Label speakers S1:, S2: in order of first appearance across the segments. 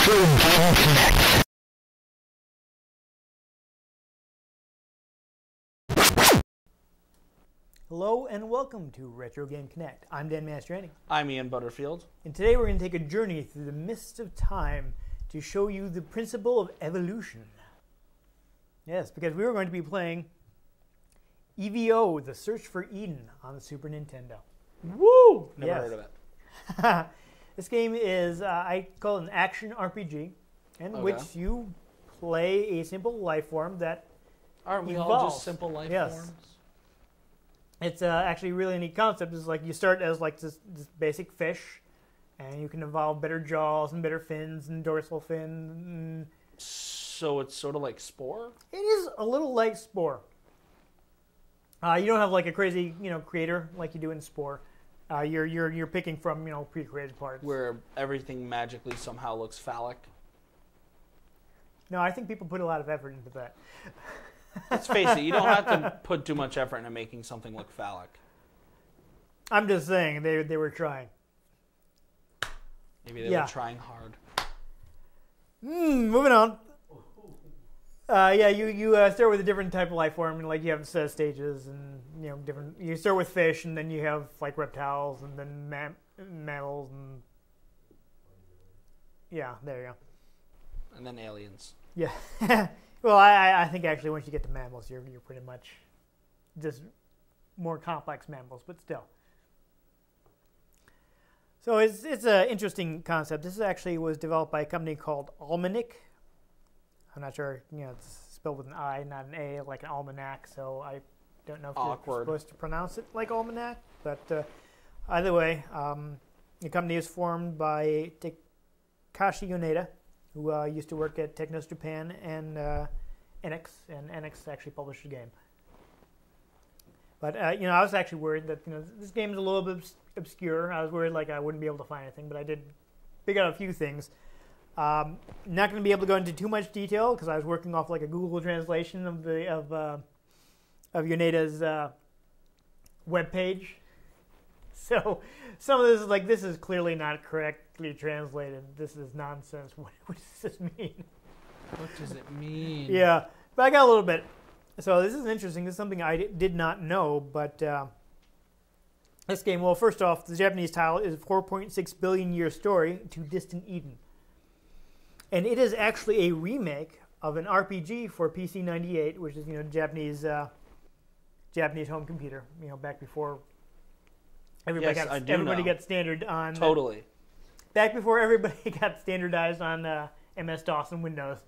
S1: Game Connect.
S2: Hello and welcome to Retro Game Connect. I'm Dan Mastriani.
S3: I'm Ian Butterfield.
S2: And today we're going to take a journey through the mists of time to show you the principle of evolution. Yes, because we were going to be playing E.V.O, The Search for Eden on the Super Nintendo.
S3: Woo! Never heard of it.
S2: This game is, I call it an action RPG, in which you play a simple life form that
S3: Aren't we
S2: evolves.
S3: all just simple life forms?
S2: It's actually a really neat concept. It's like you start as like this basic fish, and you can evolve better jaws and better fins and dorsal fin.
S3: So it's sort of like Spore?
S2: It is a little like Spore. You don't have like a crazy, creator like you do in Spore. You're picking from, pre-created parts.
S3: Where everything magically somehow looks phallic?
S2: No, I think people put a lot of effort into that.
S3: Let's face it, you don't have to put too much effort into making something look phallic.
S2: I'm just saying, they were trying.
S3: Maybe they were trying hard.
S2: Moving on. You start with a different type of life form, and like you have stages, and different. You start with fish, and then you have like reptiles, and then mammals, and there you go.
S3: And then aliens.
S2: Yeah. Well, I think actually once you get to mammals, you're pretty much just more complex mammals, but still. So it's an interesting concept. This actually was developed by a company called Almanac. I'm not sure, it's spelled with an I, not an A, like an almanac, so I don't know if you're supposed to pronounce it like almanac, but either way, the company is formed by Takashi Yoneda, who used to work at Technos Japan and NX, and NX actually published the game. But, I was actually worried that, this game is a little bit obscure. I was worried like I wouldn't be able to find anything, but I did figure out a few things. Not going to be able to go into too much detail because I was working off like a Google translation of Yoneda's web page. So some of this is like, this is clearly not correctly translated. This is nonsense. What does this mean?
S3: What does it mean?
S2: Yeah, but I got a little bit. So this is interesting. This is something I did not know, but this game, well, first off, the Japanese title is 4.6 billion year story to distant Eden. And it is actually a remake of an RPG for PC 98, which is, Japanese home computer, back before everybody got standard on...
S3: Totally.
S2: Back before everybody got standardized on MS-DOS and Windows.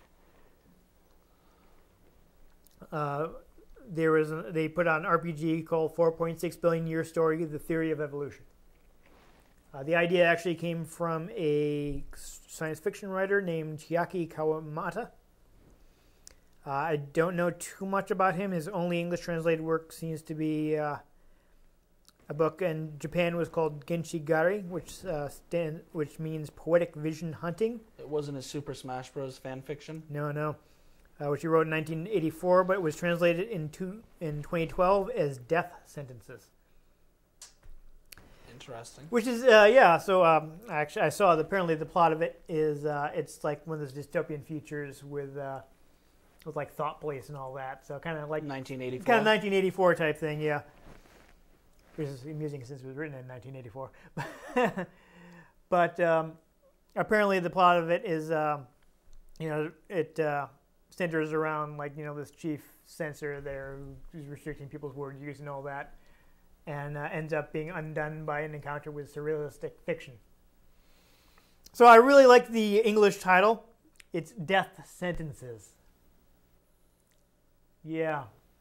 S2: They put out an RPG called 4.6 Billion Year Story, The Theory of Evolution. The idea actually came from a science fiction writer named Chiaki Kawamata. I don't know too much about him. His only English translated work seems to be a book in Japan was called Genshigari, which means poetic vision hunting.
S3: It wasn't a Super Smash Bros. Fan fiction?
S2: No. Which he wrote in 1984, but it was translated in 2012 as Death Sentences.
S3: Interesting.
S2: Which is, so actually I saw that apparently the plot of it is, it's like one of those dystopian futures with like thought police and all that. So kind of like
S3: 1984.
S2: Kind of 1984 type thing, yeah. Which is amusing since it was written in 1984. But apparently the plot of it is, it centers around like, this chief censor there who's restricting people's word use and all that. And ends up being undone by an encounter with surrealistic fiction. So I really like the English title. It's Death Sentences. Yeah.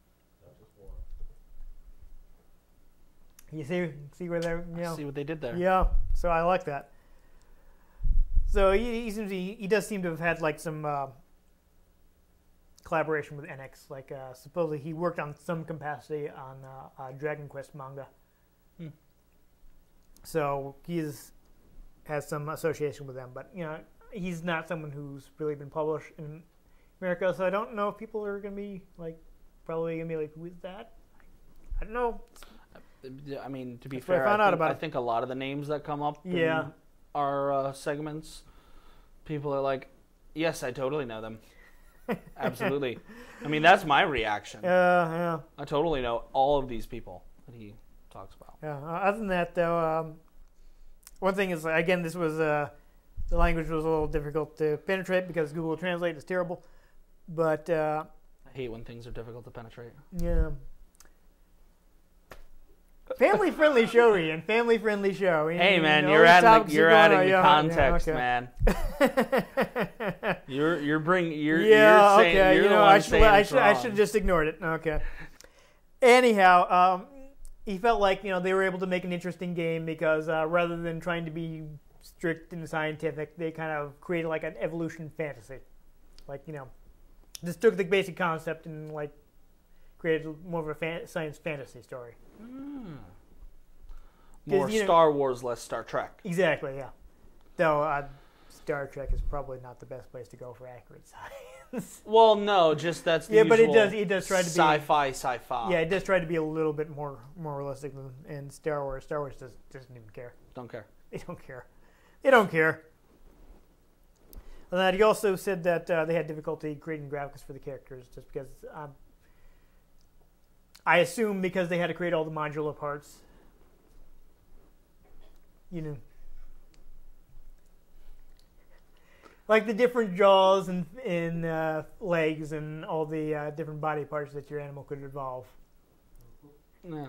S2: You see where they're,
S3: See what they did there.
S2: Yeah, so I like that. So he does seem to have had like some collaboration with NX. Like supposedly he worked on some capacity on Dragon Quest manga. So has some association with them, but he's not someone who's really been published in America. So I don't know if people are gonna be like probably gonna be like, who is that? I don't know.
S3: I mean, to be
S2: That's
S3: fair,
S2: what I found out about
S3: I think a lot of the names that come up in our segments People are like, yes, I totally know them. Absolutely. I mean, that's my reaction.
S2: Yeah.
S3: I totally know all of these people that he talks about.
S2: Yeah. Other than that, though, one thing is, again, this was the language was a little difficult to penetrate because Google Translate is terrible. But
S3: I hate when things are difficult to penetrate.
S2: Yeah. Family-friendly show, Ian. Family-friendly show.
S3: Hey, man, you're adding the context, man. You're bringing. You're saying.
S2: Okay.
S3: You're the one saying it's wrong.
S2: I should have just ignored it. Okay. Anyhow, he felt like they were able to make an interesting game because rather than trying to be strict and scientific, they kind of created like an evolution fantasy, just took the basic concept and created more of a science fantasy story.
S3: More Star Wars, less Star Trek.
S2: Exactly, yeah. Though Star Trek is probably not the best place to go for accurate science.
S3: Well, no, just that's the usual
S2: but it does try to be
S3: sci-fi.
S2: Yeah, it does try to be a little bit more realistic than in Star Wars. Star Wars doesn't even care.
S3: Don't care.
S2: They don't care. And then he also said that they had difficulty creating graphics for the characters just because I assume because they had to create all the modular parts. Like the different jaws and legs and all the different body parts that your animal could evolve.
S3: No.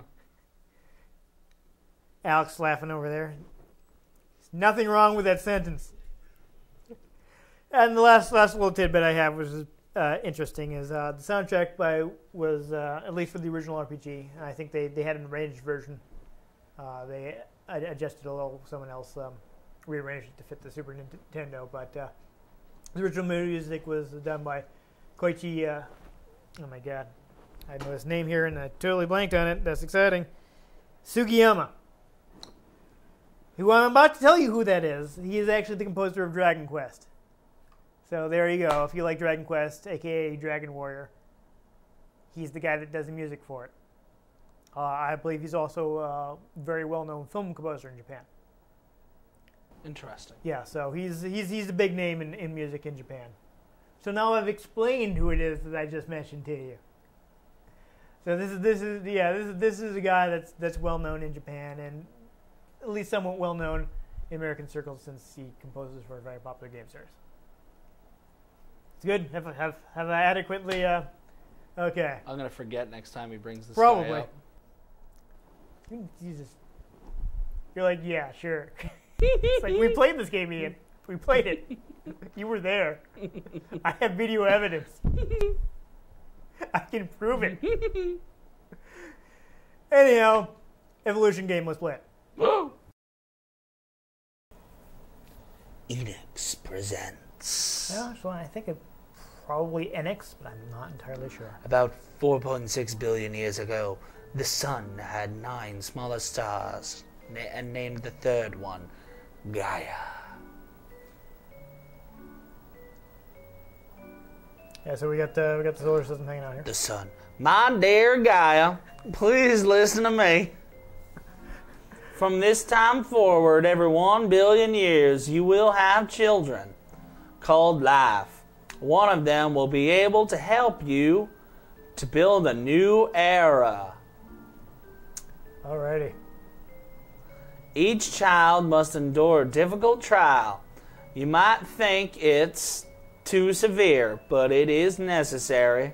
S2: Alex laughing over there. There's nothing wrong with that sentence. And the last little tidbit I have was interesting is the soundtrack was at least for the original RPG. I think they had an arranged version. They adjusted a little. Someone else rearranged it to fit the Super Nintendo. But the original music was done by Koichi. Oh my God, I know his name here and I totally blanked on it. That's exciting. Sugiyama. Who I'm about to tell you who that is. He is actually the composer of Dragon Quest. So there you go. If you like Dragon Quest, aka Dragon Warrior, he's the guy that does the music for it. I believe he's also a very well-known film composer in Japan.
S3: Interesting.
S2: Yeah, so he's a big name in music in Japan. So now I've explained who it is that I just mentioned to you. So this is a guy that's well-known in Japan and at least somewhat well-known in American circles since he composes for a very popular game series. It's good. Have I adequately? Okay.
S3: I'm gonna forget next time he brings this
S2: Probably.
S3: guy up.
S2: Jesus. You're like, yeah, sure. It's like, we played this game, Ian. We played it. You were there. I have video evidence. I can prove it. Anyhow, Evolution game, let's play it.
S1: Enix presents.
S2: Well, so I think it probably NX, but I'm not entirely sure.
S1: About 4.6 billion years ago, the sun had 9 smaller stars, and named the third one Gaia.
S2: Yeah, so we got the solar system hanging out here.
S1: The sun.
S3: My dear Gaia, please listen to me. From this time forward, every 1 billion years, you will have children called life. One of them will be able to help you to build a new era.
S2: Alrighty.
S3: Each child must endure a difficult trial. You might think it's too severe, but it is necessary.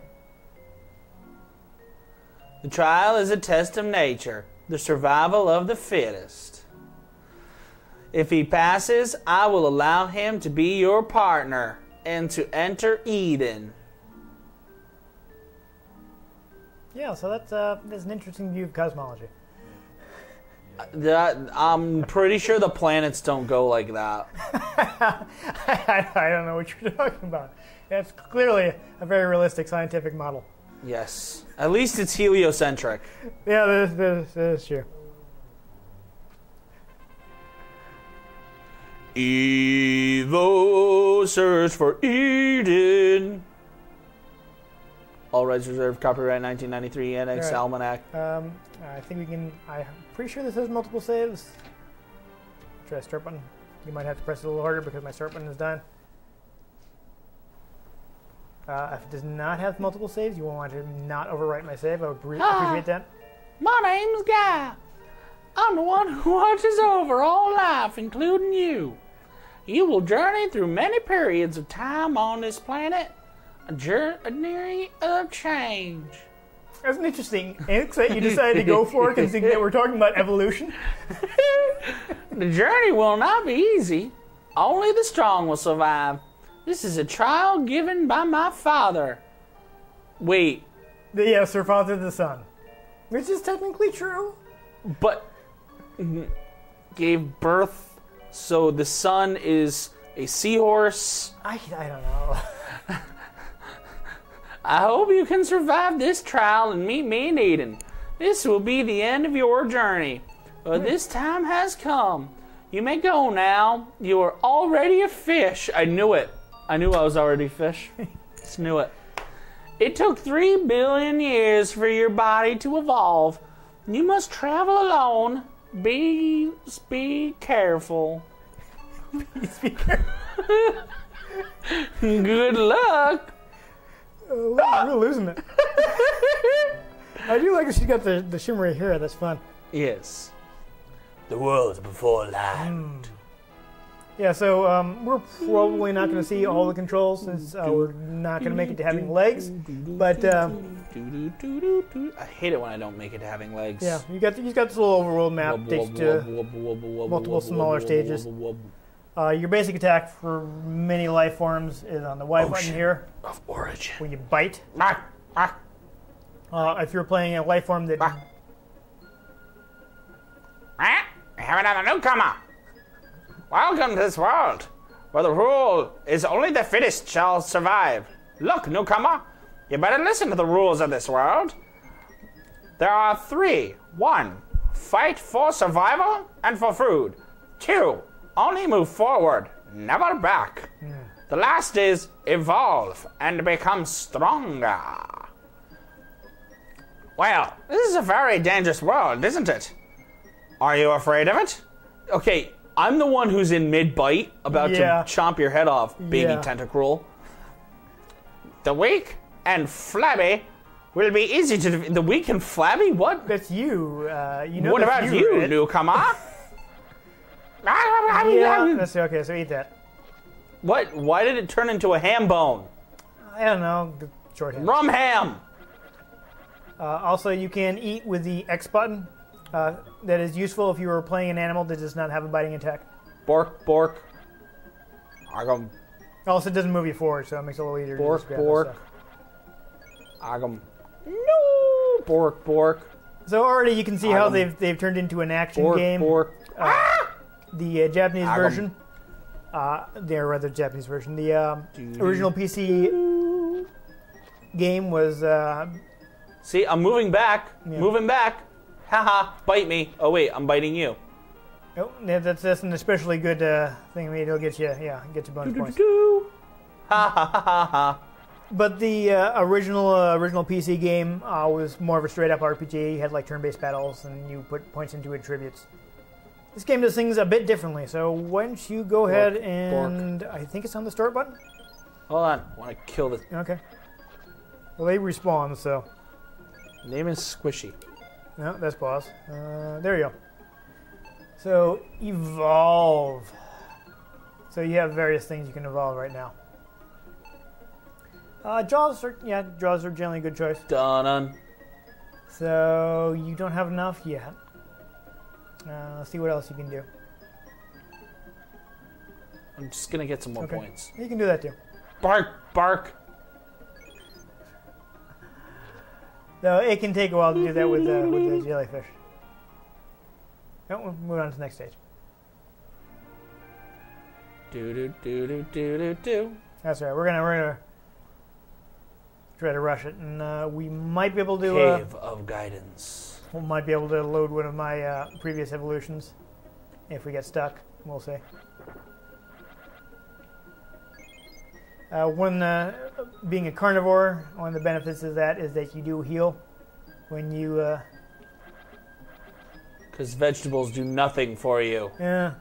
S3: The trial is a test of nature, the survival of the fittest. If he passes, I will allow him to be your partner and to enter Eden.
S2: Yeah, so that's an interesting view of cosmology.
S3: I'm pretty sure the planets don't go like that.
S2: I don't know what you're talking about. It's clearly a very realistic scientific model.
S3: Yes. At least it's heliocentric.
S2: Yeah, that is true.
S3: E.V.O. Search for Eden. All rights reserved. Copyright 1993. NX
S2: Right.
S3: Almanac.
S2: I think we can. I'm pretty sure this has multiple saves. Try start button. You might have to press it a little harder because my start button is done. If it does not have multiple saves, you will want to not overwrite my save. I would appreciate that.
S3: My name's Guy. I'm the one who watches over all life, including you. You will journey through many periods of time on this planet, a journey of change.
S2: That's an interesting annex that you decided to go for, considering that we're talking about evolution.
S3: The journey will not be easy. Only the strong will survive. This is a trial given by my father. Wait.
S2: Yes, her father the son. Which is technically true.
S3: But gave birth, so the son is a seahorse.
S2: I don't know.
S3: I hope you can survive this trial and meet me in Eden. This will be the end of your journey. But this time has come. You may go now. You are already a fish. I knew it. I knew I was already a fish. Just knew it. It took 3 billion years for your body to evolve. You must travel alone. Be careful.
S2: Be careful.
S3: Good luck.
S2: We're losing it. I do like that she's got the shimmery hair. That's fun.
S3: Yes. The world before land.
S2: Yeah, so we're probably not going to see all the controls since we're not going to make it to having legs. But
S3: I hate it when I don't make it to having legs.
S2: yeah, you've got this little overworld map takes you to multiple smaller stages. Your basic attack for many life forms is on the Y button here.
S3: Of origin.
S2: When you bite. If you're playing a life form that...
S3: I have another newcomer. Welcome to this world, where the rule is only the fittest shall survive. Look, newcomer, you better listen to the rules of this world. There are 3. 1, fight for survival and for food. 2, only move forward, never back. The last is evolve and become stronger. Well, this is a very dangerous world, isn't it? Are you afraid of it? Okay, I'm the one who's in mid-bite, about to chomp your head off, baby tentacruel. The weak and flabby will be easy to defeat. The weak and flabby? What?
S2: That's you. You know.
S3: What about you, newcomer?
S2: Yeah, that's okay, so eat that.
S3: What? Why did it turn into a ham bone?
S2: I don't know. Short hand.
S3: Rum ham!
S2: Also, you can eat with the X button. That is useful if you are playing an animal that does not have a biting attack.
S3: Bork, bork.
S2: Also, it doesn't move you forward, so it makes it a little easier
S3: bork,
S2: to just
S3: bork. No! Bork, bork.
S2: So already you can see how they've turned into an action game.
S3: Bork.
S2: The Japanese version. The Japanese version. The original PC game was...
S3: See, I'm moving back.
S2: Yeah.
S3: Moving back. Haha, bite me. Oh wait, I'm biting you.
S2: Oh, that's an especially good thing. I mean, it'll get you, bonus points.
S3: Ha ha ha ha ha.
S2: But the original PC game was more of a straight up RPG. You had like turn-based battles, and you put points into attributes. This game does things a bit differently. So why don't you go ahead and I think it's on the start button.
S3: Hold on, I want to kill this.
S2: Okay. Well, they respawn, so.
S3: Name is Squishy.
S2: No, that's pause. There you go. So, evolve. So you have various things you can evolve right now. Jaws are generally a good choice.
S3: Done.
S2: So you don't have enough yet. Let's see what else you can do.
S3: I'm just gonna get some more points.
S2: You can do that too.
S3: Bark, bark.
S2: So it can take a while to do that with the jellyfish. No, we'll move on to the next stage.
S3: Do.
S2: That's right. We're gonna try to rush it, and we might be able to.
S3: Cave of Guidance.
S2: We might be able to load one of my previous evolutions. If we get stuck, we'll see. Being a carnivore, one of the benefits of that is that you do heal when you...
S3: Because vegetables do nothing for you.
S2: Yeah.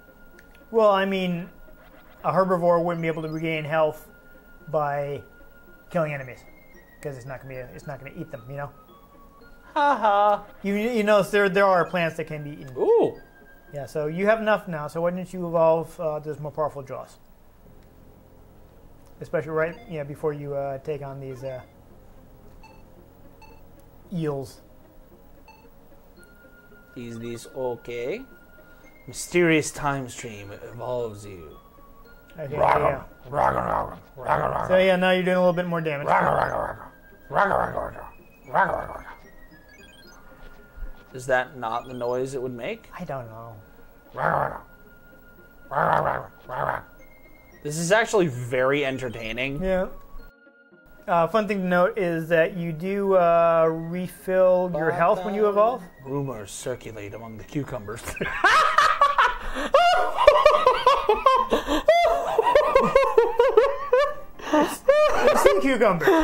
S2: Well, I mean, a herbivore wouldn't be able to regain health by killing enemies, because it's not gonna eat them. You know.
S3: Haha.
S2: You notice there are plants that can be eaten.
S3: Ooh.
S2: Yeah. So you have enough now. So why didn't you evolve those more powerful jaws? Especially before you take on these eels.
S3: Is this okay? Mysterious time stream evolves you.
S2: Okay, yeah. So yeah, now you're doing a little bit more damage.
S3: Is that not the noise it would make?
S2: I don't know.
S3: This is actually very entertaining.
S2: Yeah. Fun thing to note is that you do refill your health when you evolve.
S3: Rumors circulate among the cucumbers.
S2: Sea cucumber.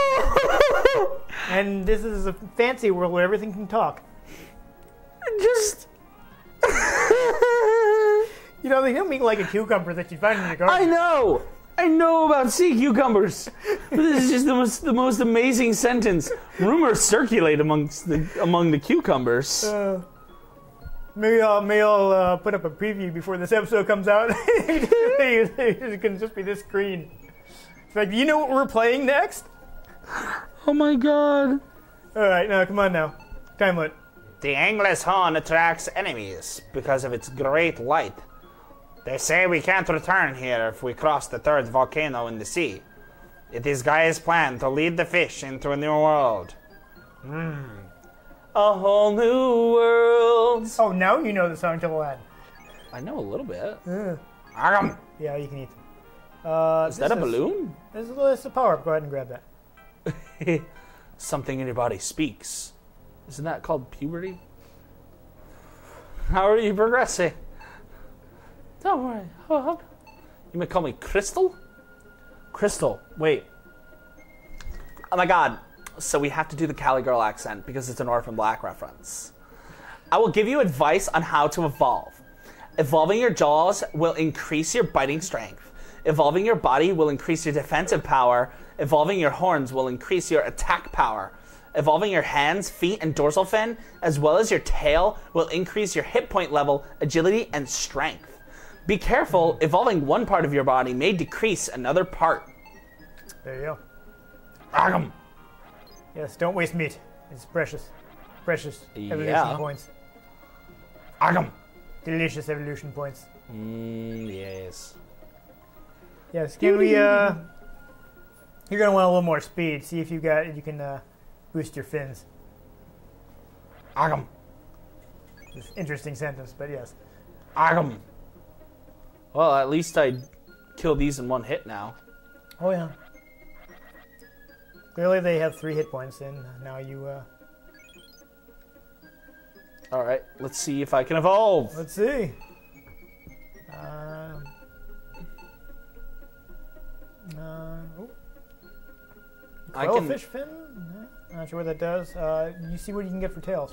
S2: And this is a fancy world where everything can talk.
S3: Just...
S2: They don't mean like a cucumber that you find in your garden.
S3: I know about sea cucumbers. This is just the most amazing sentence. Rumors circulate among the cucumbers.
S2: Maybe I'll put up a preview before this episode comes out. It can just be this screen. It's like, you know what we're playing next?
S3: Oh my god.
S2: Alright, now come on now. Time limit.
S3: The Anglers Horn attracts enemies because of its great light. They say we can't return here if we cross the third volcano in the sea. It is Gaia's plan to lead the fish into a new world. A whole new world.
S2: Oh, now you know the song to Aladdin.
S3: I know a little bit.
S2: Yeah, you can eat them.
S3: Is that a balloon?
S2: This is a power-up. Go ahead and grab that.
S3: Something in your body speaks. Isn't that called puberty? How are you progressing? Don't worry. You may call me Crystal? Crystal. Wait. Oh my god. So we have to do the Cali Girl accent because it's an Orphan Black reference. I will give you advice on how to evolve. Evolving your jaws will increase your biting strength. Evolving your body will increase your defensive power. Evolving your horns will increase your attack power. Evolving your hands, feet, and dorsal fin, as well as your tail, will increase your hit point level, agility, and strength. Be careful, evolving one part of your body may decrease another part.
S2: There you go.
S3: Agam.
S2: Yes, don't waste meat. It's precious. Precious evolution points.
S3: Agam.
S2: Delicious evolution points.
S3: Yes.
S2: Yes, can we, you're going to want a little more speed. See if you can boost your fins.
S3: Agam.
S2: It's an interesting sentence, but yes.
S3: Agam. Well, at least I kill these in one hit now.
S2: Oh, yeah. Clearly they have 3 hit points, and now you,
S3: Alright, let's see if I can evolve.
S2: Let's see. Fish fin? No, not sure what that does. You see what you can get for tails.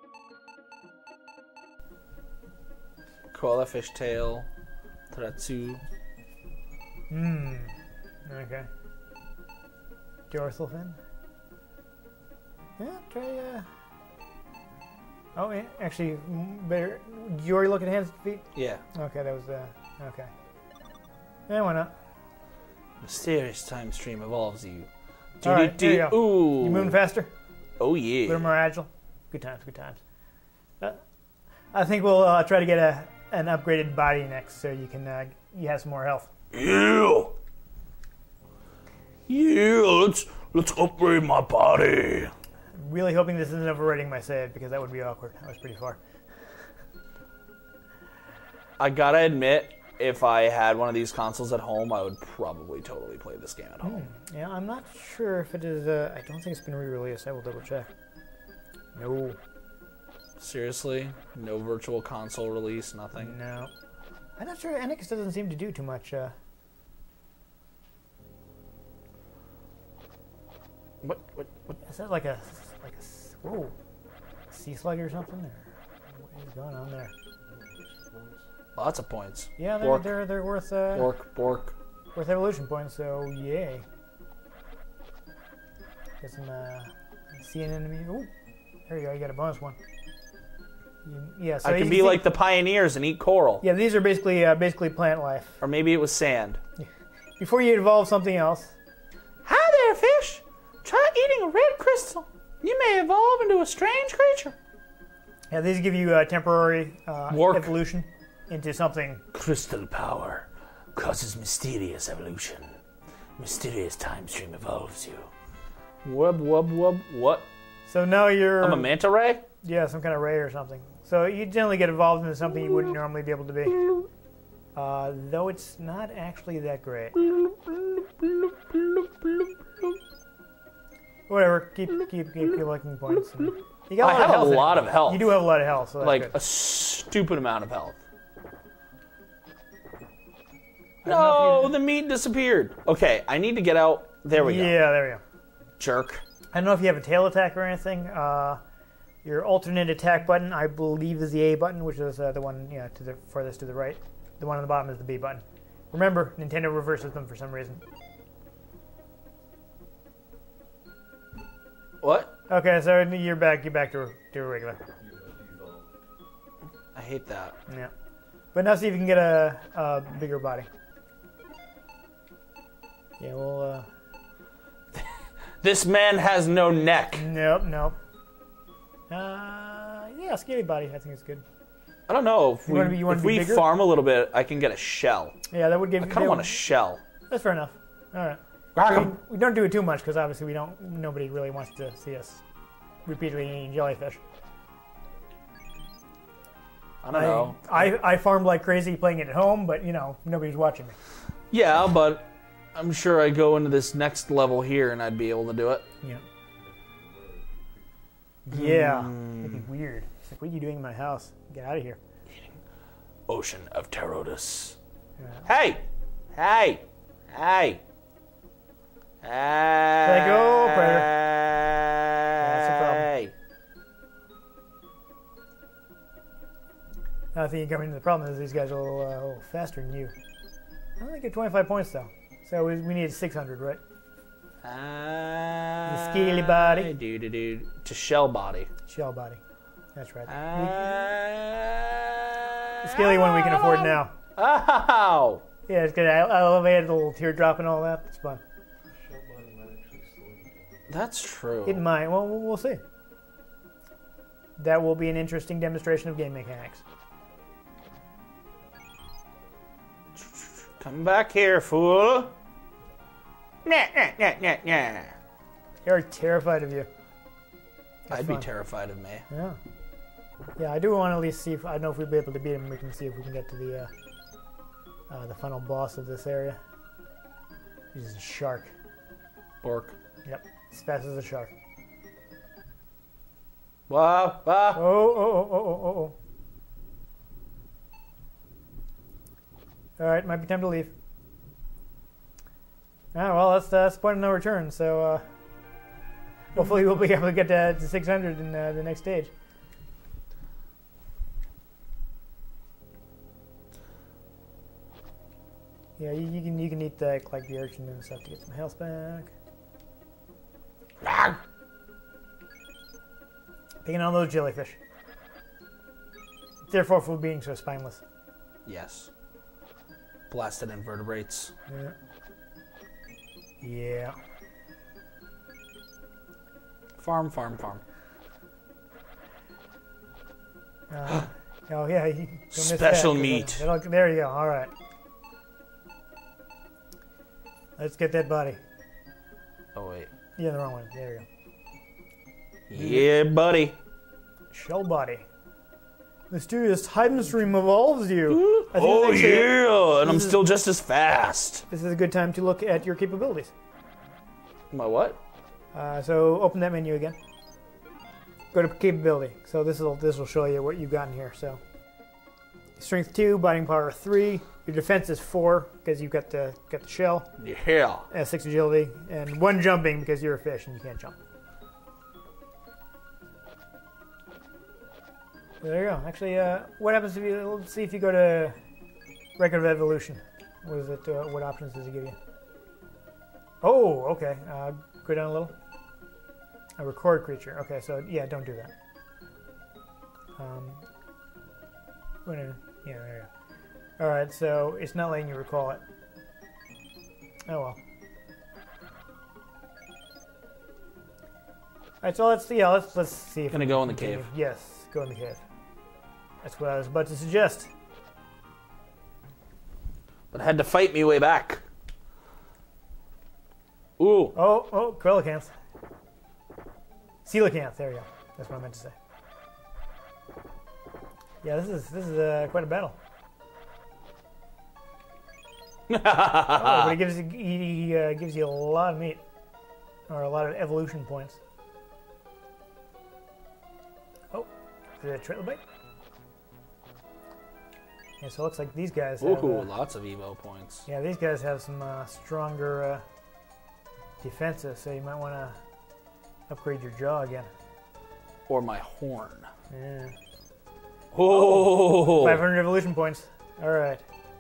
S3: Koala fish tail. Taratsu.
S2: Okay. Dorsal fin? Yeah, try, Oh, yeah, actually, better. Did you already look at hands and feet?
S3: Yeah.
S2: Okay, that was, okay. Yeah, why not?
S3: Mysterious time stream evolves you.
S2: All right, there you go.
S3: Ooh.
S2: You moving faster?
S3: Oh,
S2: A
S3: yeah.
S2: little more agile? Good times, good times. I think we'll try to get an upgraded body next so you can, you have some more health.
S3: Yeah. Yeah, let's upgrade my body.
S2: I'm really hoping this isn't overwriting my save because that would be awkward. That was pretty far.
S3: I gotta admit, if I had one of these consoles at home, I would probably totally play this game at home.
S2: Yeah, I'm not sure if it is, I don't think it's been re-released. I will double check. No.
S3: Seriously? No virtual console release, nothing?
S2: No. I'm not sure. NX doesn't seem to do too much,
S3: What?
S2: Is that like a whoa, sea slug or something? Or what is going on there?
S3: Lots of points.
S2: Yeah, they're worth
S3: Bork.
S2: worth evolution points. So yay. Get some see an enemy. Ooh, there you go. You got a bonus one. Yeah, so
S3: I can be like the pioneers and eat coral.
S2: Yeah, these are basically plant life.
S3: Or maybe it was sand.
S2: Before you evolve something else.
S3: Hi there, fish. Try eating a red crystal. You may evolve into a strange creature.
S2: Yeah, these give you temporary evolution into something.
S1: Crystal power causes mysterious evolution. Mysterious time stream evolves you.
S3: What?
S2: So now you're...
S3: I'm a manta ray?
S2: Yeah, some kind of ray or something. So you generally get evolved into something you wouldn't normally be able to be. Though it's not actually that great. Whatever, keep collecting points. You got
S3: I have a lot of health.
S2: You do have a lot of health, so that's
S3: like
S2: good.
S3: a stupid amount of health. No, the meat disappeared. Okay, I need to get out. There we go.
S2: Yeah, there we go.
S3: Jerk.
S2: I don't know if you have a tail attack or anything. Your alternate attack button, I believe, is the A button, which is the one to the furthest to the right. The one on the bottom is the B button. Remember, Nintendo reverses them for some reason.
S3: What?
S2: Okay, so you're back to regular.
S3: I hate that.
S2: Yeah. But now see if you can get a bigger body. Yeah, well,
S3: This man has no neck.
S2: Nope. Yeah, scaly body, I think it's good.
S3: I don't know. If
S2: you wanna
S3: if
S2: be
S3: we
S2: bigger?
S3: farm a little bit, I can get a shell.
S2: Yeah, that would give
S3: I
S2: you...
S3: kind of want a shell.
S2: That's fair enough. All right. We don't do it too much because obviously nobody really wants to see us repeatedly eating jellyfish.
S3: I don't know.
S2: I farmed like crazy playing it at home, but nobody's watching me.
S3: Yeah, but I'm sure I go into this next level here and I'd be able to do it.
S2: Yeah. Yeah. That'd be weird. It's like, what are you doing in my house? Get out of here.
S1: Ocean of Tarotus.
S3: Hey! Hey! Hey!
S2: Let go, predator. That's the problem.
S3: Hey!
S2: I think you're coming to the problem is these guys are a little faster than you. I only get 25 points though. So we need 600, right? The scaly body.
S3: To shell body.
S2: Shell body. That's right. The scaly one we can afford now.
S3: Ow!
S2: Yeah, it's good. I elevated the little teardrop and all that. It's fun.
S3: That's true.
S2: It might. Well, we'll see. That will be an interesting demonstration of game mechanics.
S3: Come back here, fool. Nah.
S2: They're terrified of you.
S3: I'd be terrified of me.
S2: Yeah. Yeah, I do want to at least see if I know if we'll be able to beat him. We can see if we can get to the final boss of this area. He's a shark.
S3: Orc.
S2: Yep, as fast as a shark.
S3: Whoa.
S2: Oh. All right, might be time to leave. Ah, well, that's point of no return. So hopefully we'll be able to get to 600 in the next stage. Yeah, you can eat the urchin and stuff to get some health back. Picking on those jellyfish. Therefore, for being so spineless.
S3: Yes. Blasted invertebrates.
S2: Yeah.
S3: Farm.
S2: Oh yeah.
S3: Special meat.
S2: There you go. All right. Let's get that body.
S3: Oh wait.
S2: Yeah, the wrong one. There you go.
S3: Yeah, buddy.
S2: Shell body. Mysterious time stream evolves you.
S3: Oh yeah, and I'm still just as fast.
S2: This is a good time to look at your capabilities.
S3: My what?
S2: So open that menu again. Go to capability. So this will show you what you've got in here. So strength 2, biting power 3. Your defense is 4 because you've got the shell.
S3: Yeah.
S2: 6 agility and 1 jumping because you're a fish and you can't jump. There you go. Actually, what happens if you... Let's see if you go to record of evolution. What is it? What options does it give you? Oh, okay. Go down a little. A record creature. Okay, so yeah, don't do that. Yeah, there you go. Alright, so it's not letting you recall it. Oh well. Alright, so let's see if
S3: Gonna go in the cave.
S2: Yes, go in the cave. That's what I was about to suggest.
S3: But I had to fight me way back. Ooh.
S2: Oh, coelacanth. Coelacanth, there you go. That's what I meant to say. Yeah, this is quite a battle. Oh, but he gives you a lot of meat, or a lot of evolution points. Oh, is it a trilobite? Yeah, so it looks like these guys have...
S3: Ooh, lots of EVO points.
S2: Yeah, these guys have some stronger defenses, so you might want to upgrade your jaw again.
S3: Or my horn.
S2: Yeah.
S3: Oh!
S2: 500 evolution points. All right.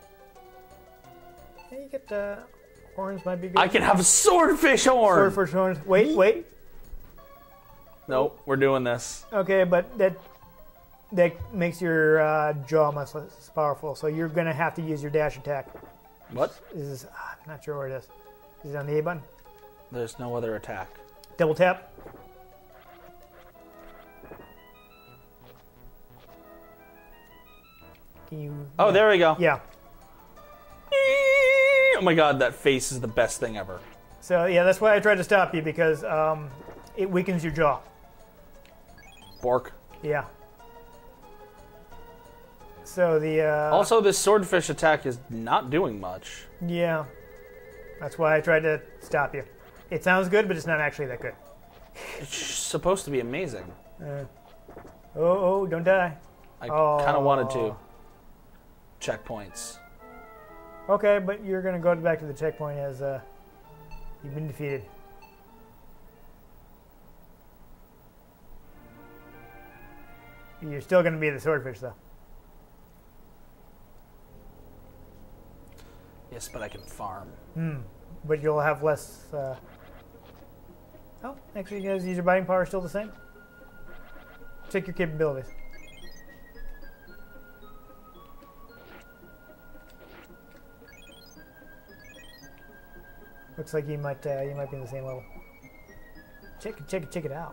S2: Yeah, you get horns might be good.
S3: I can have a swordfish horn!
S2: Swordfish horns. Wait.
S3: Nope, we're doing this.
S2: Okay, but that makes your jaw much less powerful, so you're going to have to use your dash attack.
S3: What?
S2: I'm not sure where it is. Is it on the A button?
S3: There's no other attack.
S2: Double tap. Can you...
S3: Oh,
S2: yeah.
S3: there we go.
S2: Yeah.
S3: Oh my god, that face is the best thing ever.
S2: So, yeah, that's why I tried to stop you, because it weakens your jaw.
S3: Bork.
S2: Yeah. So the...
S3: Also, this swordfish attack is not doing much.
S2: Yeah. That's why I tried to stop you. It sounds good, but it's not actually that good.
S3: It's supposed to be amazing.
S2: Oh, don't die.
S3: I kind of wanted to. Checkpoints.
S2: Okay, but you're going to go back to the checkpoint as you've been defeated. You're still going to be the swordfish, though.
S3: Yes, but I can farm.
S2: But you'll have less... Oh, actually, you guys use your biting power still the same? Check your capabilities. Looks like you might be in the same level. Check it out.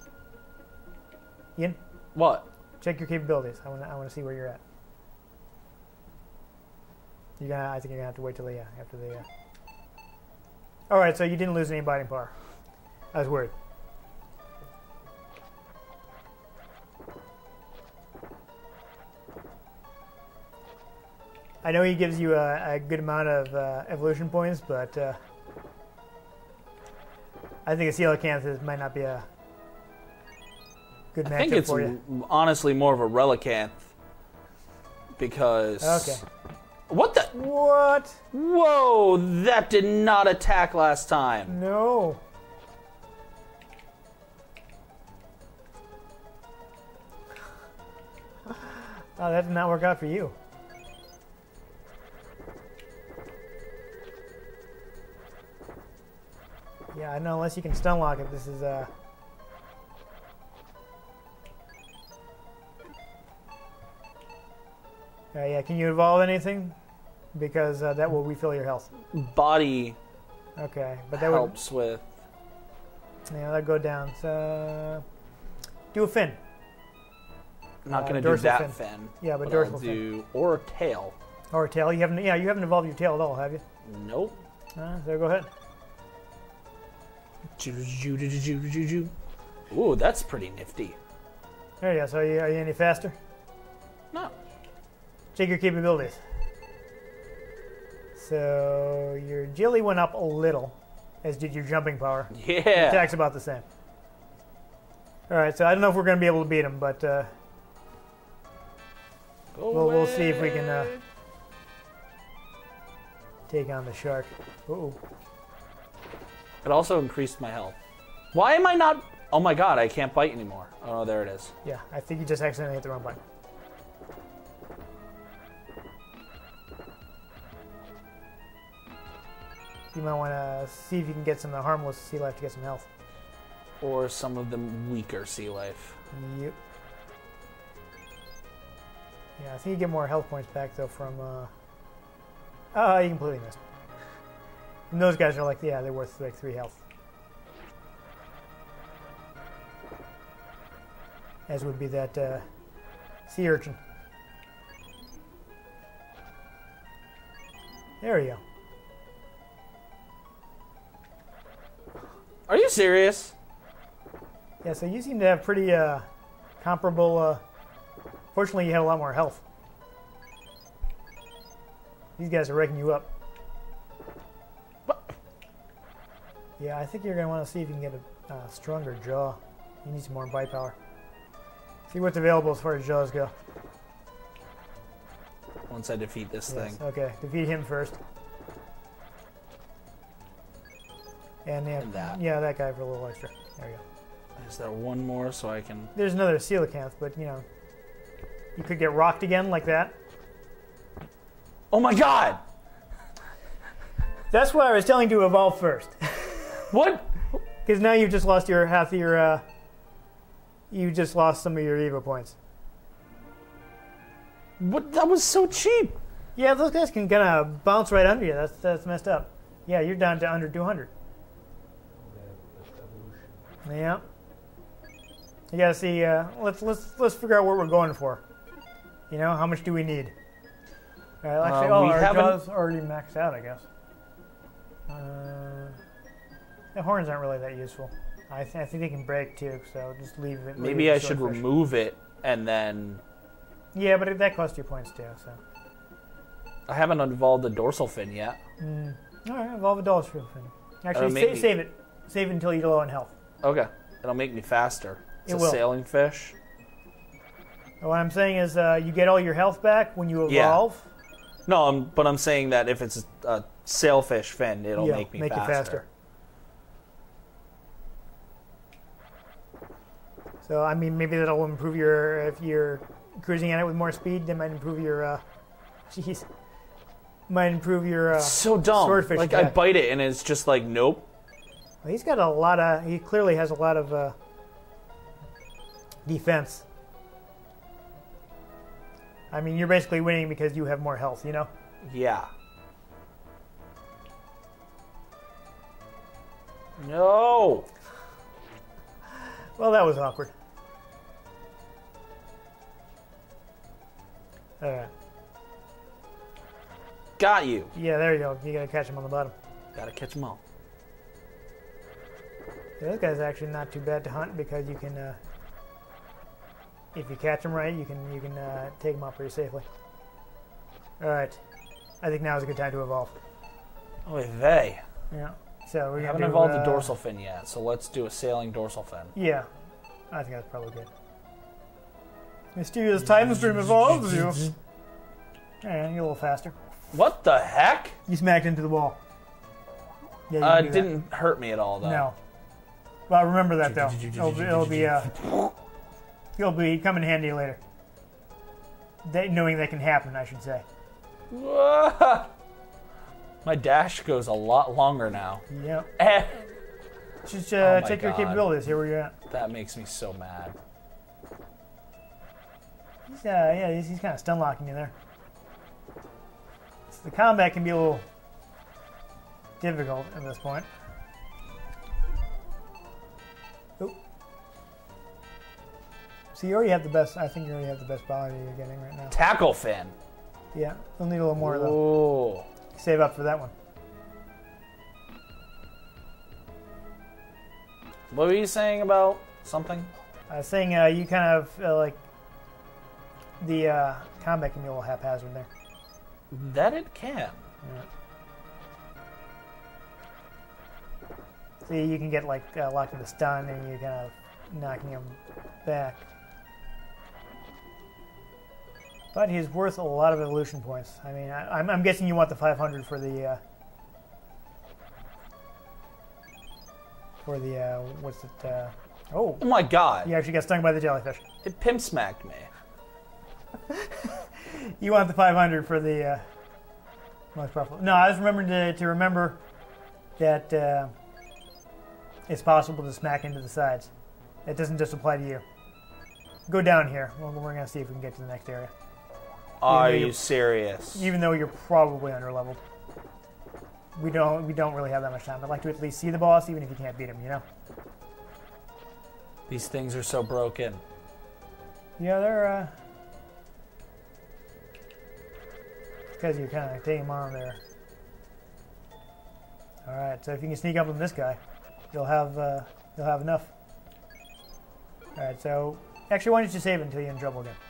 S2: Ian,
S3: What?
S2: check your capabilities. I want to see where you're at. I think you're gonna have to wait till after the. All right, so you didn't lose any biting power. I was worried. I know he gives you a good amount of evolution points, but I think a coelacanth might not be a good matchup for you. I think
S3: it's honestly more of a relicanth because.
S2: Okay.
S3: What the?
S2: What?
S3: Whoa! That did not attack last time.
S2: No. Oh, that did not work out for you. Yeah, I know. Unless you can stun lock it, this is yeah, can you evolve anything? Because that will refill your health.
S3: Body.
S2: Okay, but that
S3: helps with.
S2: Yeah, that'll go down. So do a fin.
S3: I'm not going to do that fin.
S2: Yeah, but dorsal
S3: I'll
S2: fin.
S3: do or a tail.
S2: Or a tail. You haven't evolved your tail at all, have you?
S3: Nope.
S2: So go ahead.
S3: Ooh, that's pretty nifty.
S2: There you go. So are you any faster?
S3: No.
S2: Check your capabilities. So your agility went up a little, as did your jumping power.
S3: Yeah.
S2: Your attack's about the same. All right, so I don't know if we're going to be able to beat him, but we'll see if we can take on the shark. Uh-oh.
S3: It also increased my health. Why am I not... Oh my god, I can't bite anymore. Oh, no, there it is.
S2: Yeah, I think you just accidentally hit the wrong button. You might want to see if you can get some harmless sea life to get some health.
S3: Or some of the weaker sea life.
S2: Yep. Yeah, I think you get more health points back though from. Oh, you completely missed. And those guys are like, yeah, they're worth like 3 health. As would be that sea urchin. There we go.
S3: Are you serious?
S2: Yeah, so you seem to have pretty comparable. Fortunately, you had a lot more health. These guys are raking you up. Yeah, I think you're going to want to see if you can get a stronger jaw. You need some more bite power. See what's available as far as jaws go.
S3: Once I defeat this thing.
S2: Okay, defeat him first. And
S3: that.
S2: Yeah, that guy for a little extra. There you go.
S3: Is there one more so I can...
S2: There's another coelacanth, but you know, you could get rocked again like that.
S3: Oh my god!
S2: That's why I was telling you to evolve first.
S3: What?
S2: Because now you've just lost your half of your. You just lost some of your E.V.O points.
S3: What? That was so cheap.
S2: Yeah, those guys can kind of bounce right under you. That's messed up. Yeah, you're down to under 200. Yeah. You gotta see. Let's figure out what we're going for. You know, how much do we need? All right, actually, our jaws already maxed out, I guess. The horns aren't really that useful. I think they can break too, so just leave it.
S3: Maybe I should remove it and then.
S2: Yeah, but that costs you points too. So.
S3: I haven't evolved the dorsal fin yet.
S2: All right, evolve a dorsal fin. Actually, save it. Save it until you're low on health.
S3: Okay, it'll make me faster. It's
S2: a
S3: will. Sailing fish.
S2: What I'm saying is, you get all your health back when you evolve.
S3: Yeah. No, but I'm saying that if it's a sailfish fin, it'll make me faster.
S2: Make you faster. So, I mean, maybe that'll improve your... If you're cruising at it with more speed, that might improve your... Jeez. Might improve your...
S3: so dumb.
S2: Swordfish
S3: like,
S2: attack.
S3: I bite it, and it's just like, nope.
S2: Well, he's got a lot of... He clearly has a lot of defense. I mean, you're basically winning because you have more health, you know?
S3: Yeah. No!
S2: Well, that was awkward. Alright.
S3: Got you.
S2: Yeah, there you go. You gotta catch him on the bottom.
S3: Gotta catch them all.
S2: Yeah, this guy's actually not too bad to hunt because you can... if you catch him right, you can take him out pretty safely. All right, I think now is a good time to evolve.
S3: Oh, they.
S2: Yeah. So we
S3: haven't evolved the dorsal fin yet, so let's do a sailing dorsal fin.
S2: Yeah, I think that's probably good. Mysterious time stream evolves you. Yeah, you're a little faster.
S3: What the heck?
S2: You smacked into the wall. Yeah,
S3: it didn't hurt me at all, though.
S2: No. Well, remember that though. It'll be come in handy later. Knowing that can happen, I should say.
S3: My dash goes a lot longer now.
S2: Yep. Just check your capabilities. Here where you're at.
S3: That makes me so mad.
S2: He's kind of stun locking you there. So the combat can be a little difficult at this point. So you already have the best. I think you already have the best body you're getting right now.
S3: Tackle fin.
S2: Yeah, you'll need a little more though.
S3: Oh.
S2: Save up for that one.
S3: What were you saying about something?
S2: I was saying you kind of like the combat can be a little haphazard there.
S3: That it can.
S2: Yeah. See, you can get like locked in the stun, and you're kind of knocking him back. But he's worth a lot of evolution points. I mean, I'm guessing you want the 500 for the what's it? Oh
S3: my god!
S2: You actually got stung by the jellyfish.
S3: It pimp smacked me.
S2: You want the 500 for the most powerful. No, I was remembering to remember that it's possible to smack into the sides. It doesn't just apply to you. Go down here. Well, we're going to see if we can get to the next area.
S3: Are you serious?
S2: Even though you're probably underleveled. We don't really have that much time. I'd like to at least see the boss, even if you can't beat him, you know?
S3: These things are so broken.
S2: Yeah, they're, because you're kind of taking them on there. Alright, so if you can sneak up on this guy, you'll have enough. Alright, so, actually, why don't you save it until you're in trouble again?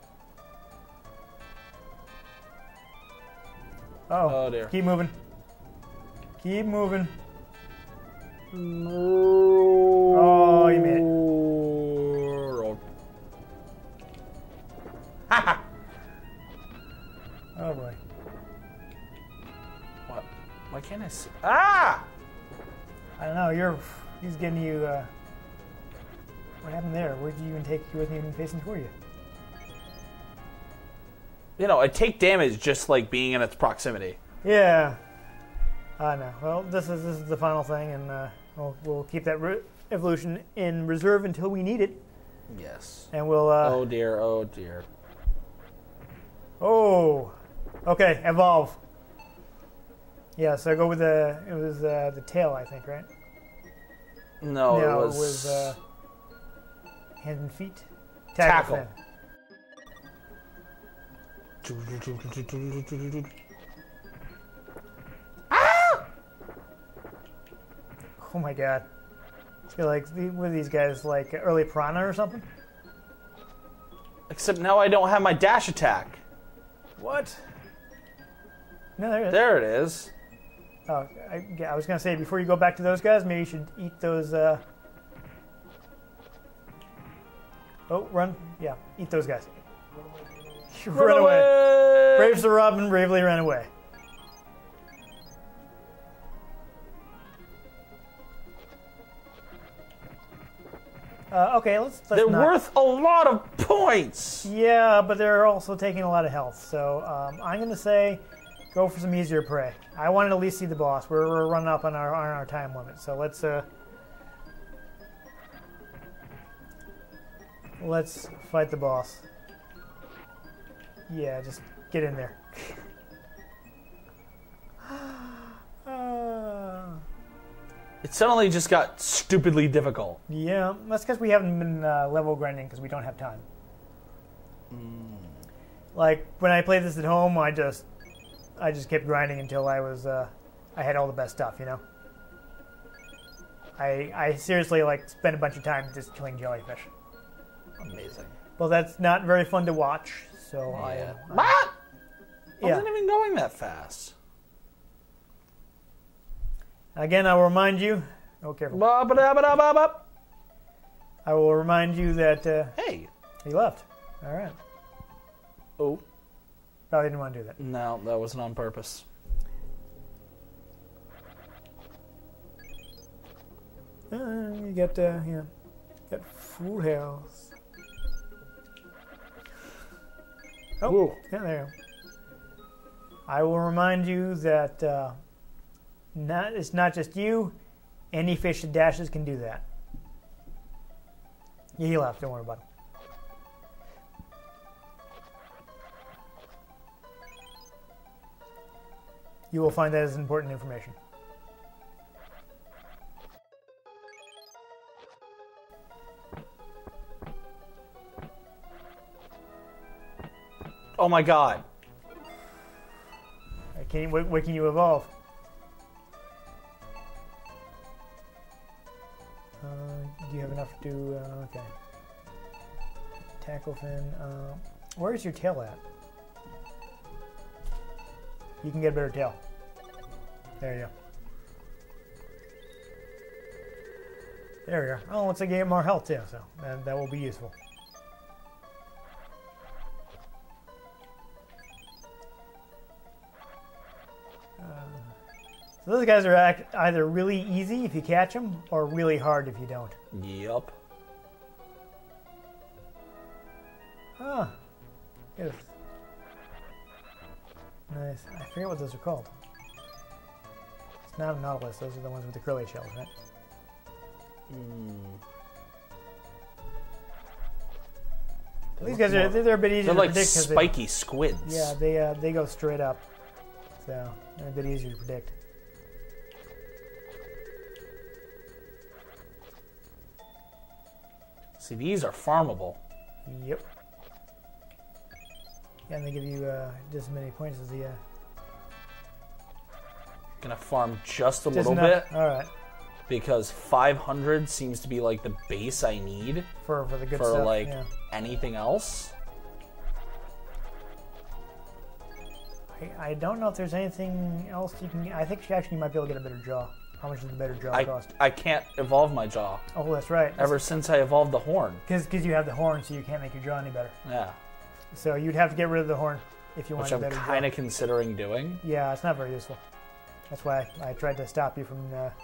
S3: Oh dear.
S2: Keep moving. Keep moving.
S3: Oh,
S2: you made it. Oh boy.
S3: What? Why can't I see? Ah!
S2: I don't know. He's getting you. What happened there? Where did you even take? He wasn't even facing toward you.
S3: You know, I take damage just like being in its proximity.
S2: Yeah. I know. Well, this is the final thing, and we'll keep that evolution in reserve until we need it.
S3: Yes.
S2: And we'll.
S3: Oh dear. Oh dear.
S2: Oh. Okay. Evolve. Yeah. So go with the. It was the tail, I think, right?
S3: No,
S2: No,
S3: it was.
S2: Hands and feet.
S3: Tackle.
S2: Fin.
S3: Ah!
S2: Oh my god. I feel like, what are these guys, like early Piranha or something?
S3: Except now I don't have my dash attack.
S2: What? No, there it is.
S3: There it is.
S2: Oh, I was going to say, before you go back to those guys, maybe you should eat those, Oh, run. Yeah, eat those guys. Run away. Brave Sir Robin bravely ran away. Okay, let's
S3: They're
S2: not...
S3: worth a lot of points.
S2: Yeah, but they're also taking a lot of health. So I'm going to say go for some easier prey. I want to at least see the boss. We're running up on our time limit. So let's fight the boss. Yeah, just get in there.
S3: It suddenly just got stupidly difficult.
S2: Yeah, that's because we haven't been level grinding because we don't have time. Like when I played this at home, I just kept grinding until I had all the best stuff, you know. I seriously like spent a bunch of time just killing jellyfish.
S3: Amazing.
S2: Well, that's not very fun to watch. So
S3: What? I
S2: Yeah.
S3: wasn't even going that fast.
S2: Again, I will remind you. Oh, careful.
S3: Ba-ba-da-ba-da-ba-ba.
S2: I will remind you that
S3: Hey.
S2: he left. All right.
S3: Oh.
S2: Probably didn't want to do that.
S3: No, that wasn't on purpose.
S2: You got got full health. Oh,
S3: Whoa.
S2: yeah, there you go. I will remind you that it's not just you. Any fish that dashes can do that. Yeah, he left. Don't worry about it. You will find that as important information.
S3: Oh my god.
S2: What can you evolve? Do you have enough to do... okay. Tackle fin. Where's your tail at? You can get a better tail. There you go. There we go. Oh, once I get more health too, so that will be useful. So those guys are either really easy if you catch them, or really hard if you don't.
S3: Yup.
S2: Ah, yes. Nice. I forget what those are called. It's not a nautilus. Those are the ones with the curly shells, right? These guys they're a bit easier
S1: They're
S2: to
S1: like
S2: predict. 'Cause
S1: spiky squids.
S2: Yeah, they go straight up, so they're a bit easier to predict.
S1: See, these are farmable.
S2: Yep. Yeah, and they give you just as many points as the.
S1: Gonna farm just a
S2: just
S1: little
S2: enough.
S1: bit
S2: All right.
S1: because 500 seems to be like the base I need
S2: For the good
S1: for
S2: stuff.
S1: like
S2: yeah.
S1: anything else.
S2: I don't know if there's anything else you can. I think she actually might be able to get a better jaw. How much does the better jaw cost?
S1: I can't evolve my jaw
S2: Oh, that's right.
S1: ever since I evolved the horn.
S2: Because you have the horn, so you can't make your jaw any better.
S1: Yeah,
S2: So you'd have to get rid of the horn if you want
S1: which
S2: a
S1: I'm
S2: better
S1: kind
S2: jaw.
S1: of considering doing.
S2: Yeah, it's not very useful. That's why I tried to stop you from.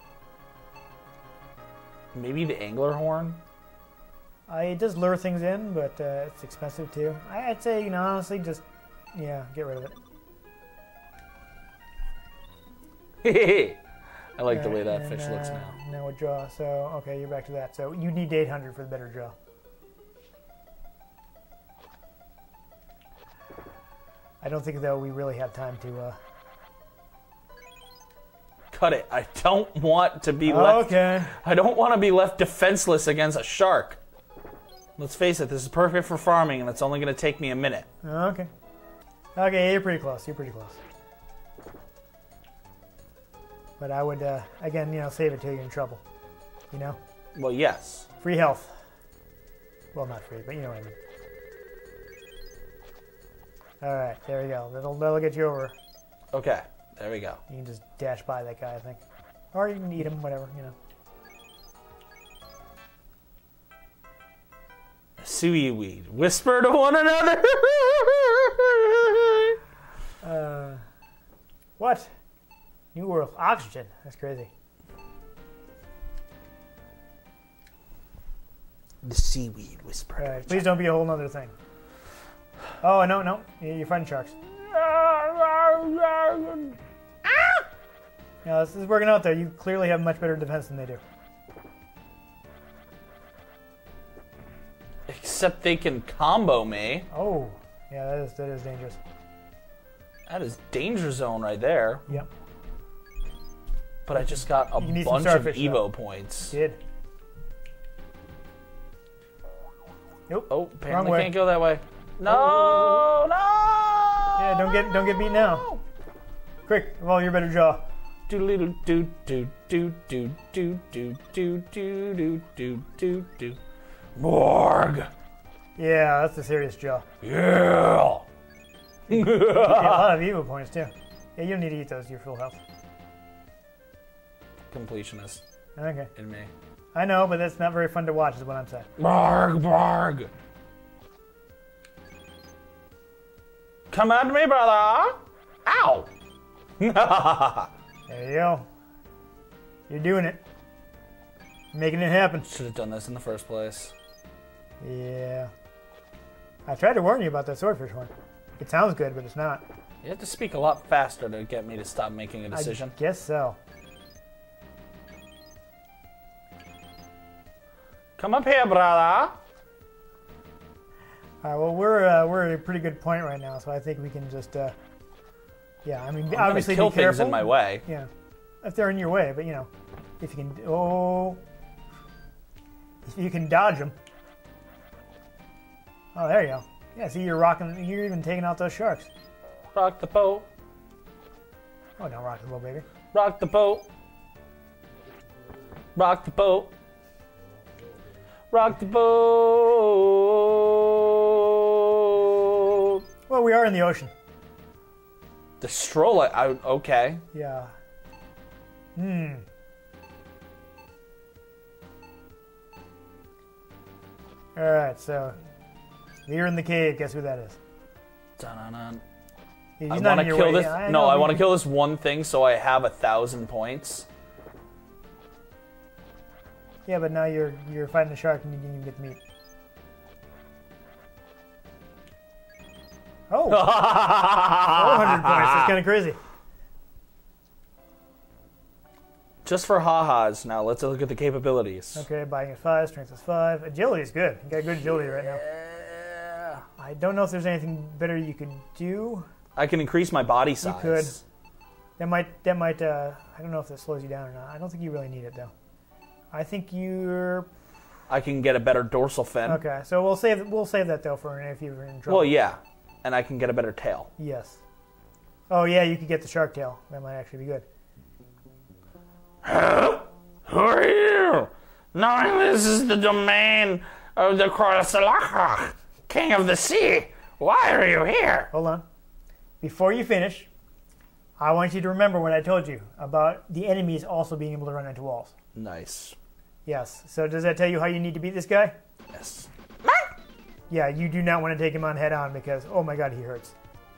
S1: Maybe the angler horn.
S2: It does lure things in, but it's expensive too. I'd say, honestly, just get rid of it.
S1: I like the way that
S2: And,
S1: fish looks now.
S2: Now with jaw, so okay, you're back to that. So you need 800 for the better jaw. I don't think though we really have time to.
S1: Cut it. I don't want to be left.
S2: Okay.
S1: I don't want to be left defenseless against a shark. Let's face it, this is perfect for farming, and it's only going to take me a minute.
S2: Okay. Okay, you're pretty close. You're pretty close. But I would, again, save it till you're in trouble.
S1: Well, yes.
S2: Free health. Well, not free, but you know what I mean. All right, there we go. That'll get you over.
S1: Okay, there we go.
S2: You can just dash by that guy, I think. Or you can eat him, whatever,
S1: Seaweed. Whisper to one another.
S2: What? New world. Oxygen. That's crazy.
S1: The seaweed whisper.
S2: All right, please don't be a whole nother thing. Oh, no. You're fighting sharks. Yeah, this is working out there. You clearly have much better defense than they do.
S1: Except they can combo me.
S2: Oh, yeah, that is dangerous.
S1: That is danger zone right there.
S2: Yep.
S1: But I just got a
S2: You need some
S1: bunch of
S2: starfish,
S1: E.V.O
S2: though.
S1: points.
S2: Did. Nope.
S1: Oh,
S2: Wrong
S1: apparently
S2: way.
S1: can't go that way. No, no.
S2: Yeah, don't get beat now. Quick, evolve your better jaw.
S1: Doodle doo doo doo doo doo doo doo doo doo doo doo. Morg.
S2: Yeah, that's a serious jaw.
S1: Yeah.
S2: Yeah, a lot of E.V.O points too. Yeah, you don't need to eat those. You're full health.
S1: Completionist
S2: Okay.
S1: in me.
S2: I know, but that's not very fun to watch, is what I'm saying.
S1: Barg, barg. Come at me, brother. Ow.
S2: There you go. You're doing it. You're making it happen.
S1: Should have done this in the first place.
S2: Yeah. I tried to warn you about that swordfish one. It sounds good, but it's not.
S1: You have to speak a lot faster to get me to stop making a decision.
S2: I guess so.
S1: Come up here, brother.
S2: All right, well, we're at a pretty good point right now, so I think we can just, yeah, I mean,
S1: I'm
S2: obviously
S1: gonna kill
S2: be careful.
S1: things in my way.
S2: Yeah, if they're in your way, but if you can, if you can dodge them. Oh, there you go. Yeah, see, you're even taking out those sharks.
S1: Rock the boat.
S2: Oh, don't rock the boat, baby.
S1: Rock the boat. Rock the boat. Rock the boat.
S2: Well, we are in the ocean.
S1: The stroll. Okay.
S2: Yeah. All right, so you're in the cave. Guess who that is?
S1: Dun-dun-dun.
S2: He's
S1: I
S2: not
S1: want
S2: in
S1: to
S2: your
S1: kill
S2: way.
S1: this.
S2: Yeah,
S1: No,
S2: know,
S1: I
S2: but
S1: want to kill this one thing so I have 1,000 points.
S2: Yeah, but now you're fighting a shark and you didn't even get the meat. Oh, 400 points. That's kind of crazy.
S3: Just for ha-has now, let's look at the capabilities.
S2: Okay, biting is 5, strength is 5. Agility is good. You got good agility right now.
S3: Yeah.
S2: I don't know if there's anything better you could do.
S3: I can increase my body size.
S2: You could. That might. I don't know if that slows you down or not. I don't think you really need it though. I think you're.
S3: I can get a better dorsal fin.
S2: Okay, so we'll save that though for if you're in trouble.
S3: Well, yeah, and I can get a better tail.
S2: Yes. Oh yeah, you could get the shark tail. That might actually be good.
S3: Who are you? Knowing this is the domain of the Krosalaka, king of the sea, why are you here?
S2: Hold on. Before you finish, I want you to remember what I told you about the enemies also being able to run into walls.
S3: Nice.
S2: Yes. So does that tell you how you need to beat this guy?
S3: Yes.
S2: Yeah, you do not want to take him on head on because, oh my god, he hurts.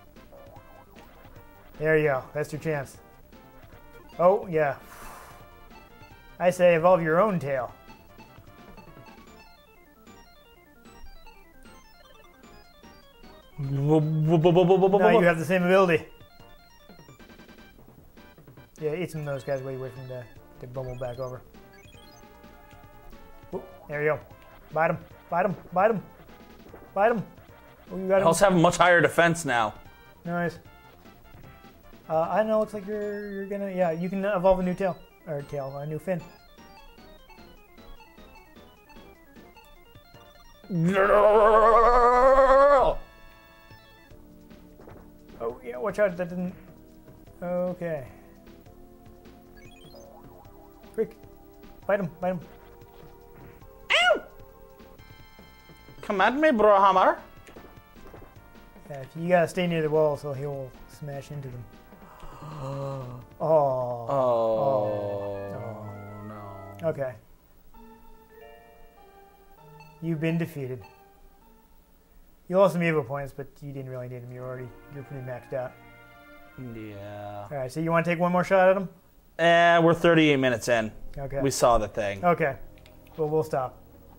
S2: There you go. That's your chance. Oh, yeah. I say evolve your own tail. Now you have the same ability. Yeah, eat some of those guys while you wait for them to bumble back over. Oop, there you go. Bite him. Bite him. Bite him. Bite him. Oh, you got him.
S3: I also have a much higher defense now.
S2: Nice. I know. Looks like you're gonna. Yeah, you can evolve a new tail or a new fin. Oh yeah, watch out! That didn't. Okay. Quick, bite him! Bite him!
S3: Ow! Come at me, bro hammer.
S2: Yeah, you gotta stay near the wall so he will smash into them. Oh.
S3: Oh. No.
S2: Okay. You've been defeated. You lost some E.V.O points, but you didn't really need them. You're pretty maxed out.
S3: Yeah.
S2: All right, so you want to take one more shot at him?
S3: We're 38 minutes in.
S2: Okay.
S3: We saw the thing.
S2: Okay. Well, we'll stop.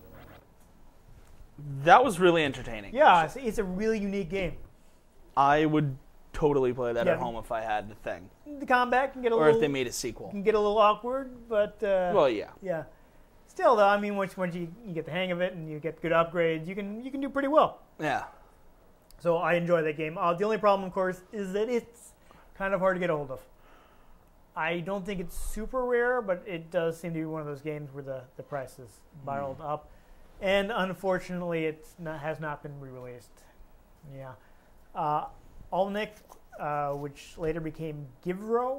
S3: That was really entertaining.
S2: Yeah, it's a really unique game.
S3: I would totally play that
S2: Yeah.
S3: at home if I had the thing.
S2: The combat can get a
S3: Or
S2: little.
S3: if they made a sequel.
S2: Can get a little awkward, but.
S3: Well, yeah.
S2: Yeah. Still, though, I mean, once you get the hang of it and you get good upgrades, you can do pretty well.
S3: Yeah.
S2: So I enjoy that game. The only problem, of course, is that it's kind of hard to get a hold of. I don't think it's super rare, but it does seem to be one of those games where the price is spiraled up. And unfortunately, has not been re-released. Yeah. Almanac, which later became E.V.O,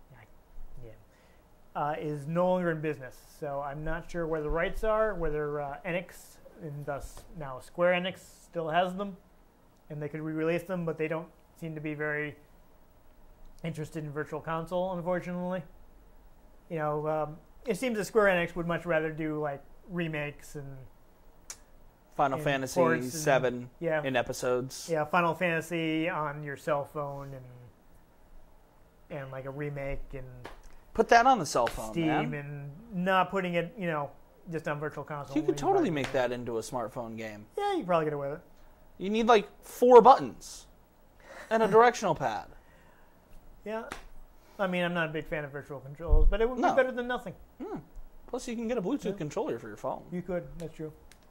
S2: is no longer in business. So I'm not sure where the rights are, whether Enix, and thus now Square Enix, still has them, and they could re-release them, but they don't seem to be very interested in Virtual Console, unfortunately. You know, it seems that Square Enix would much rather do like remakes and
S3: Final Fantasy VII in episodes.
S2: Yeah, Final Fantasy on your cell phone and like a remake and
S3: put that on the cell phone,
S2: Steam,
S3: man.
S2: and not putting it, you know, just on Virtual Console.
S3: You could totally make that into a smartphone game.
S2: Yeah, you could probably get away with it.
S3: You need like 4 buttons and a directional pad.
S2: Yeah. I mean, I'm not a big fan of virtual controls, but it would be better than nothing.
S3: Plus, you can get a Bluetooth controller for your phone.
S2: You could. That's true.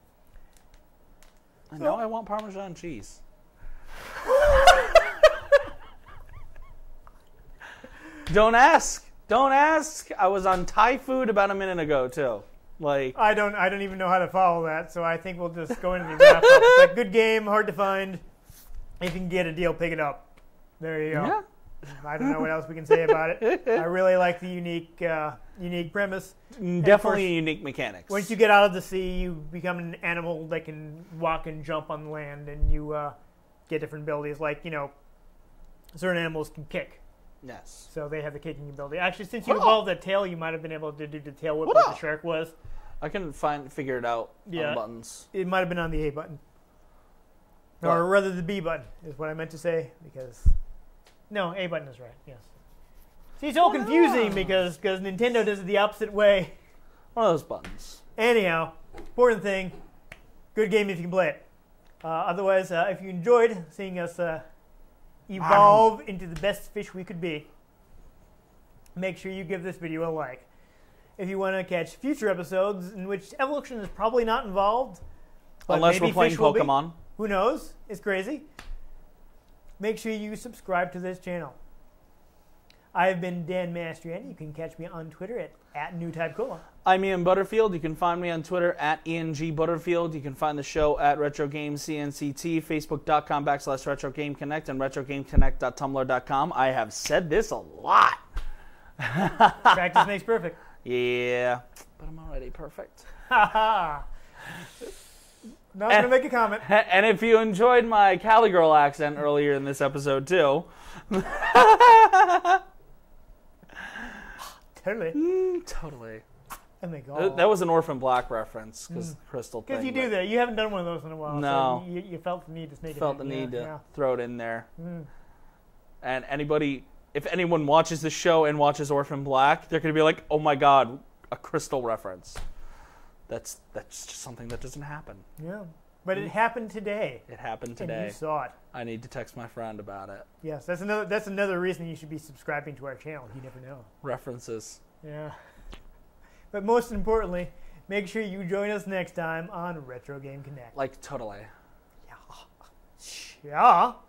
S3: And now I want Parmesan cheese. Don't ask. Don't ask. I was on Thai food about a minute ago too. Like
S2: I don't even know how to follow that, so I think we'll just go into the wrap up. It's a good game, hard to find. If you can get a deal, pick it up. There you go.
S3: Yeah.
S2: I don't know what else we can say about it. I really like the unique premise.
S3: Definitely unique mechanics.
S2: Once you get out of the sea, you become an animal that can walk and jump on land, and you get different abilities. Like, you know, certain animals can kick.
S3: Yes.
S2: So they have the kicking ability. Actually, since you evolved the tail, you might have been able to do the tail whip like the shark was.
S3: I couldn't figure it out on the buttons.
S2: It might have been on the A button. Or rather the B button is what I meant to say, because... No, A button is right, yes. See, it's all confusing because Nintendo does it the opposite way.
S3: One of those buttons.
S2: Anyhow, important thing, good game if you can play it. Otherwise, if you enjoyed seeing us evolve into the best fish we could be, make sure you give this video a like. if you want to catch future episodes in which evolution is probably not involved. But
S3: Unless
S2: maybe
S3: we're playing
S2: fish will be.
S3: Pokemon.
S2: Who knows? It's crazy. Make sure you subscribe to this channel. I have been Dan Mastriani. You can catch me on Twitter at NewTypeCola.
S3: I'm Ian Butterfield. You can find me on Twitter at IanG Butterfield. You can find the show at RetroGameCNCT, Facebook.com/RetroGameConnect, and RetroGameConnect.tumblr.com. I have said this a lot.
S2: Practice makes perfect.
S3: Yeah, but I'm already perfect.
S2: Ha Not going to make a comment.
S3: And if you enjoyed my Cali Girl accent earlier in this episode, too.
S2: Totally.
S3: Totally.
S2: Oh my God.
S3: That was an Orphan Black reference, because Crystal thing.
S2: Because you do that. You haven't done one of those in a while.
S3: No.
S2: So you felt the need to sneak it in.
S3: Felt the need to throw it in there.
S2: Mm.
S3: And if anyone watches the show and watches Orphan Black, they're going to be like, oh my God, a Crystal reference. That's just something that doesn't happen.
S2: Yeah. But it happened today.
S3: It happened today.
S2: And you saw it.
S3: I need to text my friend about it.
S2: Yes, that's another reason you should be subscribing to our channel. You never know.
S3: References.
S2: Yeah. But most importantly, make sure you join us next time on Retro Game Connect.
S3: Like, totally.
S2: Yeah.